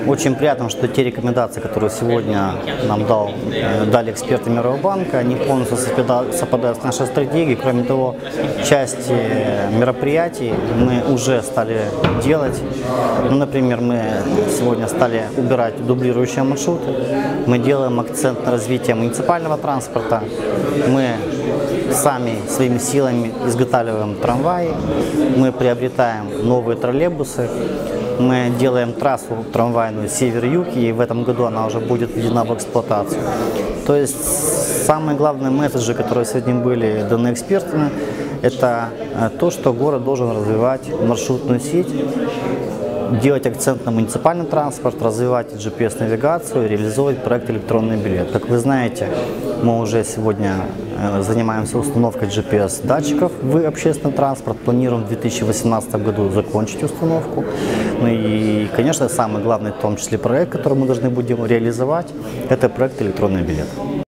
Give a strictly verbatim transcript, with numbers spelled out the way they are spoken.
очень приятно, что те рекомендации, которые сегодня нам дал, дали эксперты Мирового банка, они полностью совпадают с нашей стратегией. Кроме того, часть мероприятий мы уже стали делать. Ну, например, мы сегодня стали убирать дублирующие маршруты. Мы делаем акцент на развитие муниципального транспорта. Мы сами своими силами изготавливаем трамваи. Мы приобретаем новые троллейбусы. Мы делаем трассу трамвайную север-юг, и в этом году она уже будет введена в эксплуатацию. То есть самые главные месседжи, которые сегодня были даны экспертами, это то, что город должен развивать маршрутную сеть, делать акцент на муниципальный транспорт, развивать джи пи эс-навигацию, реализовывать проект «Электронный билет». Как вы знаете, мы уже сегодня занимаемся установкой джи пи эс-датчиков в общественный транспорт. Планируем в две тысячи восемнадцатом году закончить установку. Ну и, конечно, самый главный, в том числе, проект, который мы должны будем реализовать, это проект «Электронный билет».